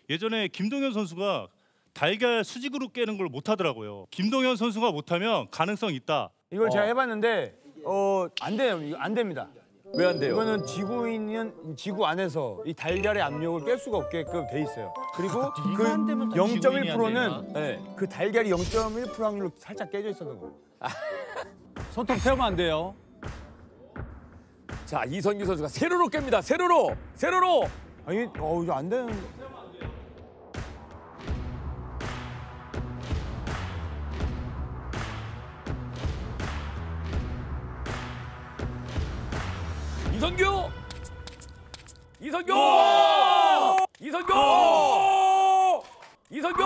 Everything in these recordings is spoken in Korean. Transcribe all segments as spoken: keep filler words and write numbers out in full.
예전에 김동현 선수가 달걀 수직으로 깨는 걸 못하더라고요. 김동현 선수가 못하면 가능성 있다. 이걸 어. 제가 해봤는데 어, 안 돼요. 이거 안 됩니다. 왜 안 돼요? 이거는 지구 있는 지구 안에서 이 달걀의 압력을 깰 수가 없게끔 돼 있어요. 그리고 그 영 점 일 퍼센트는 네. 그 달걀이 영 점 일 퍼센트 확률로 살짝 깨져 있었던 거예요. 손톱 세우면 안 돼요. 자, 이선규 선수가 세로로 깹니다. 세로로! 세로로! 아니, 어 이거 안 되는. 이선규! 이선규! 이선규! 이선규!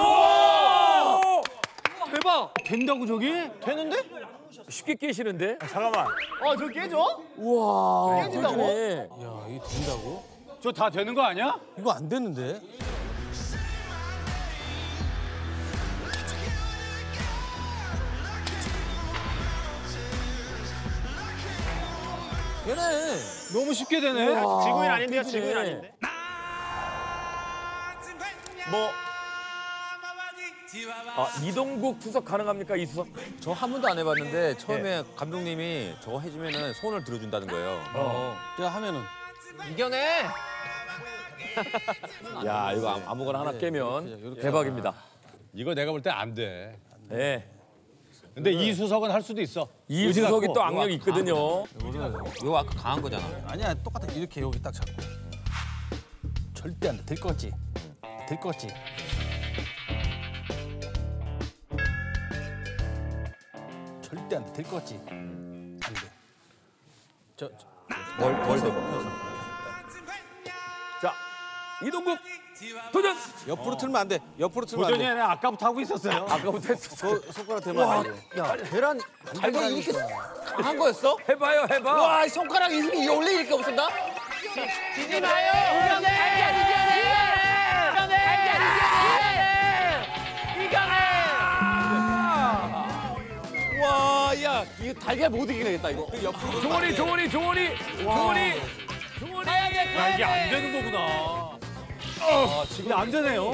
대박! 된다고 저기? 되는데? 쉽게 깨시는데? 잠깐만. 어, 저 깨져? 우와. 깨진다고? 그러네. 야, 이게 된다고? 저 다 되는 거 아니야? 이거 안 되는데? 되네. 너무 쉽게 되네. 지구인 아닌데요, 지구인 아닌데? 뭐. 아, 이동국 투석 가능합니까, 이 수석? 저 한 번도 안 해봤는데 처음에 감독님이 저거 해주면은 손을 들어준다는 거예요. 어. 제가 하면은. 이겨내! 야, 이거 아무- 아무거나 하나 깨면 대박입니다. 이거 내가 볼 때 안 돼. 예. 근데 이수석은 할 수도 있어. 이수석이 또 악력이 있거든요. 이거 아까 강한 거잖아. 아니야, 똑같아. 이렇게 여기 딱 잡고. 절대 안 돼. 될 것 같지? 될 것 같지? 절대 안 돼. 될 것 같지? 안 돼. 저, 저 뭘, 뭘 더. 자, 이동국 도전! 옆으로 틀면 안 돼. 옆으로 틀면 안 도전이 돼. 아니라 아까부터 하고 있었어요. 아까부터 했었어. 저 손가락 대면 안 돼. 야, 계란 달걀 이렇게 강한 거였어? 해봐요, 해봐. 와, 이 손가락이 이렇게 원래 이렇게 없었나? 지지 마요! 이겨내! 달걀 이겨내! 이겨내! 달걀 이겨내! 이겨내! 와, 야, 이거 달걀 못 이기겠다, 이거. 종원이, 종원이, 종원이, 종원이, 종원이. 야, 이게 안 되는 거구나. 아, 지금 안 되네요.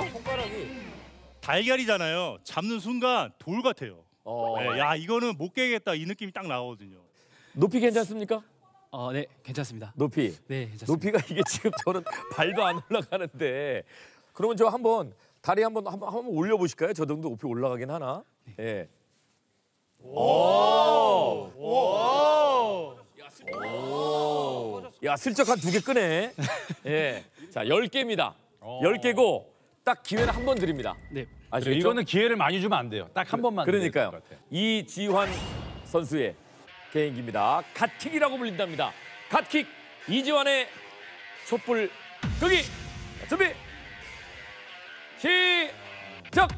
달걀이잖아요. 잡는 순간 돌 같아요. 어. 네, 야 이거는 못 깨겠다 이 느낌이 딱 나거든요. 높이 괜찮습니까? 어, 네, 괜찮습니다. 높이. 네, 괜찮습니다. 높이가 이게 지금 저는 발도 안 올라가는데. 그러면 저 한번 다리 한번 한번 한번 올려 보실까요? 저 정도 높이 올라가긴 하나? 예. 오! 오! 야, 슬쩍 한 두 개 끄네. 예. 자, 열 개입니다. 열 개고 딱 기회는 한 번 드립니다. 네. 아시겠죠? 이거는 기회를 많이 주면 안 돼요. 딱 한 번만. 그러니까요. 드려야 될것 같아요. 이지환 선수의 개인기입니다. 갓킥이라고 불린답니다. 갓킥 이지환의 촛불 끄기. 준비. 시작.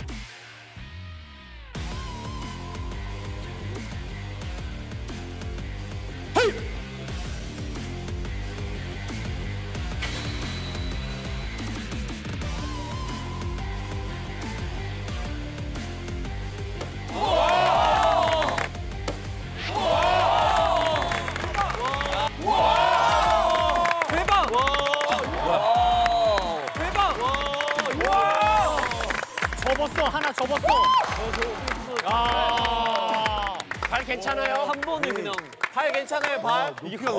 헤이! 대박! 대박! 접었어. 하나 접었어. 야, 발 괜찮아요? 한 번을 그냥. 발 괜찮아요, 발?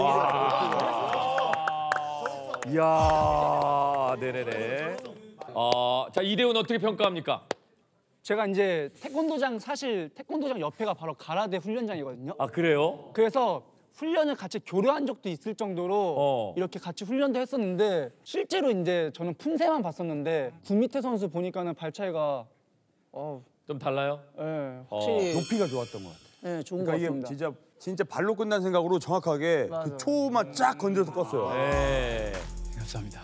이야, 네네네. 어, 자, 이대훈 어떻게 평가합니까? 제가 이제 태권도장 사실 태권도장 옆에가 바로 가라데 훈련장이거든요. 아, 그래요? 그래서 훈련을 같이 교류한 적도 있을 정도로 어. 이렇게 같이 훈련도 했었는데 실제로 이제 저는 품새만 봤었는데 구미태 선수 보니까는 발 차이가 어, 좀 달라요? 예, 확실히 높이가 좋았던 것 같아. 예, 좋은 그러니까 것 이게 같습니다. 진짜 진짜 발로 끝난 생각으로 정확하게 맞아요. 그 초만 쫙 건져서 껐어요. 네. 감사합니다.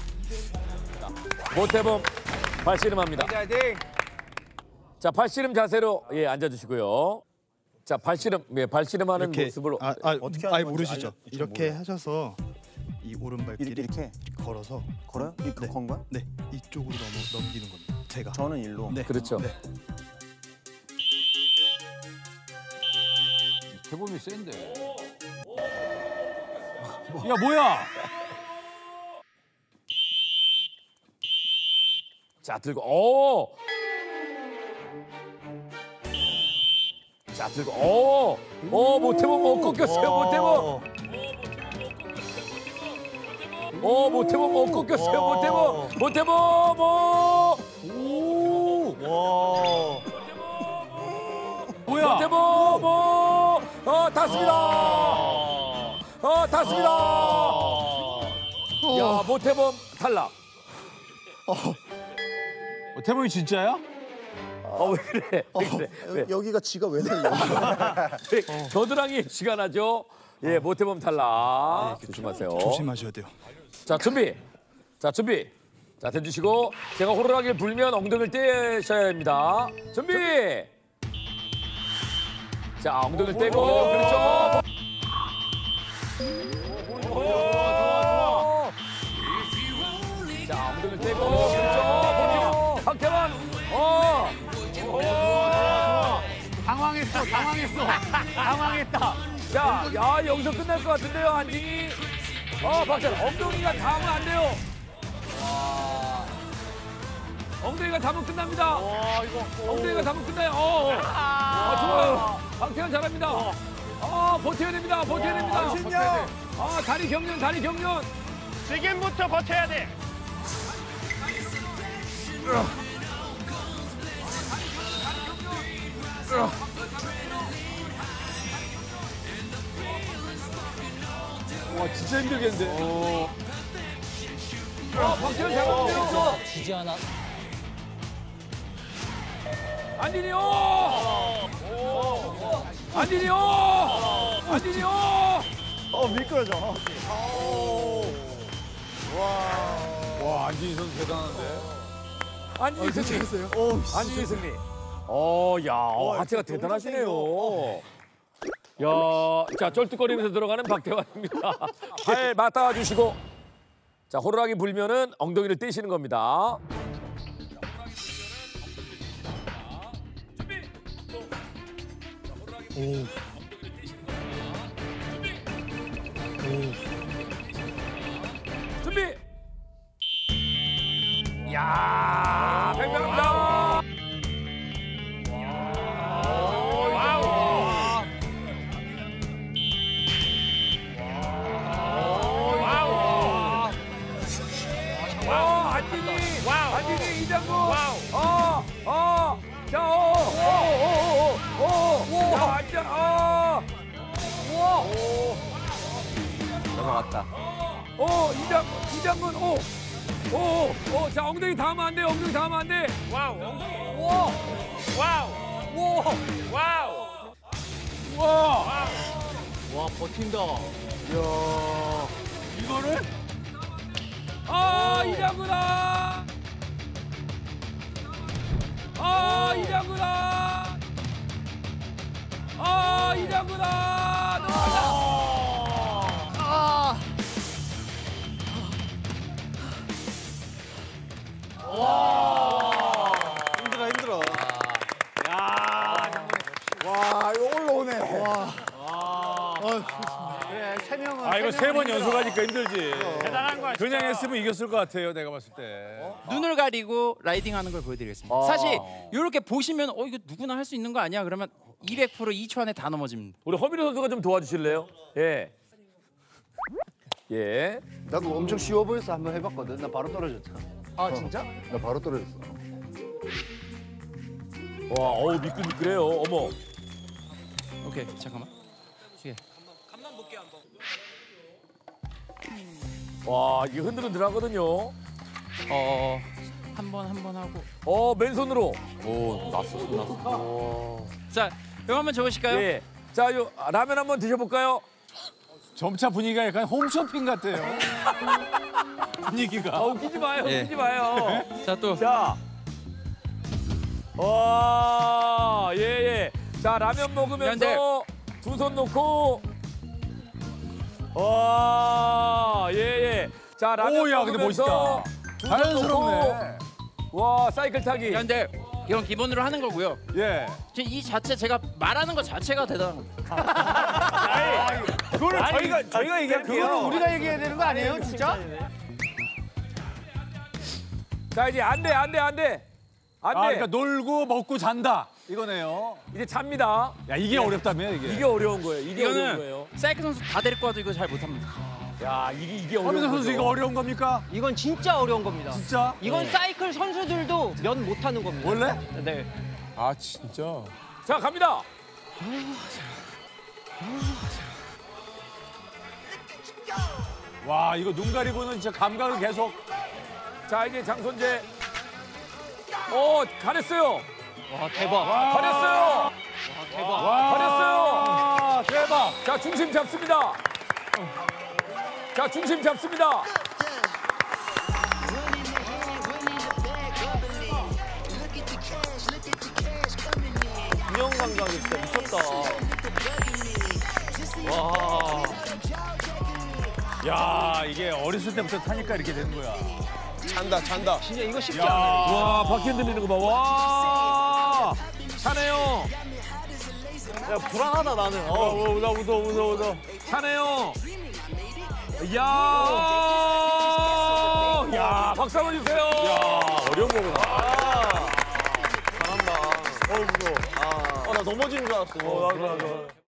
모태범 발씨름합니다. 자, 발씨름 자세로 예 앉아주시고요. 자, 발씨름, 예, 발씨름하는 이렇게 모습을 아, 아, 어떻게 아예 하는 건지 모르시죠? 알려- 이렇게 하셔서 이 오른발길이 이렇게 걸어서 걸어요? 이렇게 건 거야? 네 이쪽으로 넘어, 넘기는 겁니다. 제가 저는 일로. 네 그렇죠. 네. 대범이 센데. 야, 뭐야? 자, 들고, 오! 자, 들고, 오! 오, 모태범 못 꺾였어요, 모태범. 오, 모태범 못 꺾였어요, 모태범. 모태범, 오! 오! 와. 뭐야? 모태범, 오! 어, 탔습니다. 어, 탔습니다. 야, 모태범 탈락. 태범이 진짜야? 어, 왜 그래? 왜 그래? 왜? 여기가 지가 왜 달려? 왜? 겨드랑이 쥐가 나죠? 예, 모태범 탈락. 조심하세요. 조심하셔야 돼요. 자, 준비. 자, 준비. 자, 대주시고 제가 호루라기를 불면 엉덩이를 떼셔야 합니다. 준비. 자, 엉덩이를 떼고 그렇죠. 자, 엉덩이를 떼고 그렇죠. 박태원. 어. 당황했어, 당황했어. 당황했다. 자, 야, 여기서 끝날 것 같은데요, 안진이. 어, 박태원. 엉덩이가 닿으면 안 돼요. 엉덩이가 닿으면 끝납니다. 엉덩이가 닿으면 끝나요. 어, 어. 아, 좋아요. 박태원 잘합니다. 어, 버텨야 됩니다. 버텨야 됩니다. 아, 다리 경련, 다리 경련. 지금부터 버텨야 돼. 와, 진짜 힘들겠는데. 어, 박태원 잘하는데요. 지지 않아. 안진이요. 안진이요. 안진이요. 어, 미끄러져. 와, 안진희 선수 대단한데. 안진이 승리. 안진이 승리. 어, 야, 어, 하체가 대단하시네요. 야, 자, 쩔뚝거리면서 들어가는 박태환입니다. 팔 맞닿아 주시고, 자, 호루라기 불면은 엉덩이를 떼시는 겁니다. 준비. 야, 팽팽합니다. 안진이, 안진이 이장군. 어, 어, 자, 어, 오, 오, 오, 오, 야, 안장, 어, 넘어갔다. 오, 이장, 이장군, 오, 오, 오, 자, 엉덩이 닿으면 안 돼, 엉덩이 닿으면 안 돼. 와우, 엉덩이. 와, 와우, 와, 와우, 와, 와, 버틴다. 이거를? 아, 이장군아. 아, 이장군아. 아, 이장군아. 넘어가자. 아. 와. 힘들어, 힘들어. 야, 와, 이거 올라오네. 와. 그래, 세 명은. 아, 이거 세 번 연속하니까 힘들지. 대단한 거야. 그냥 했으면 이겼을 것 같아요, 내가 봤을 때. 눈을 가리고 라이딩하는 걸 보여드리겠습니다. 아. 사실 이렇게 보시면 어 이거 누구나 할 수 있는 거 아니야? 그러면 이백 퍼센트 이 초 안에 다 넘어집니다. 우리 허민호 선수가 좀 도와주실래요? 예. 예. 나도 엄청 쉬워 보여서 한번 해봤거든. 나 바로 떨어졌잖아. 아 진짜? 나 바로 떨어졌어. 와, 어우 미끌미끌해요. 어머. 오케이 잠깐만. 와, 이게 흔들흔들하거든요. 어 한 번 한 번 하고. 어, 맨손으로. 오 났어 났어. 자 이거 한번 줘보실까요? 예. 자, 요 라면 한번 드셔볼까요? 점차 분위기가 약간 홈쇼핑 같아요. 분위기가. 아, 웃기지 마요. 예. 웃기지 마요. 자 또. 자. 와, 예, 예. 자, 라면 먹으면서 두 손 놓고. 와, 예, 예. 자, 라면 오, 야, 근데 먹으면서 멋있다. 두손 자연스럽네. 놓고. 와, 사이클 타기. 근데 이건 기본으로 하는 거고요. 예. 지금 이 자체 제가 말하는 것 자체가 대단한 겁니다. 그거를 저희가 저희가 얘기할게요. 그거는 우리가 얘기해야 되는 거 아니에요, 진짜? 자 이제 안 돼, 안 돼, 안 돼. 안 돼. 아, 그러니까 놀고 먹고 잔다. 이거네요. 이제 잡니다. 야, 이게 어렵다며, 이게. 이게 어려운 거예요. 이게 어려운 거예요. 사이클 선수 다 데리고 와도 이거 잘 못합니다. 야, 이게 이게 어려운 허민호 거죠. 선수 이거 어려운 겁니까? 이건 진짜 어려운 겁니다. 진짜? 이건 사이클 선수들도 면 못하는 겁니다. 원래? 네. 아 진짜. 자, 갑니다. 와, 이거 눈 가리고는 진짜 감각을 계속. 자, 이제 장손재. 어, 가렸어요. 와 대박. 가렸어요. 대박. 가렸어요. 아, 대박. 자, 중심 잡습니다. 자, 중심 잡습니다. 균형 감각이 진짜 미쳤다. 와. 야, 이게 어렸을 때부터 타니까 이렇게 되는 거야. 잔다 잔다. 진짜 이거 쉽지 야. 않네. 와, 바퀴 흔들리는 거 봐. 와! 차네요. 야 불안하다 나는. 어, 어, 나 무서워, 무서워, 무서워. 차네요. 야! 야, 박수 한번 주세요. 야, 어려운 거구나. 잘한다. 어 무서워. 아. 어나 넘어지는 줄 알았어. 어, 나도 나도.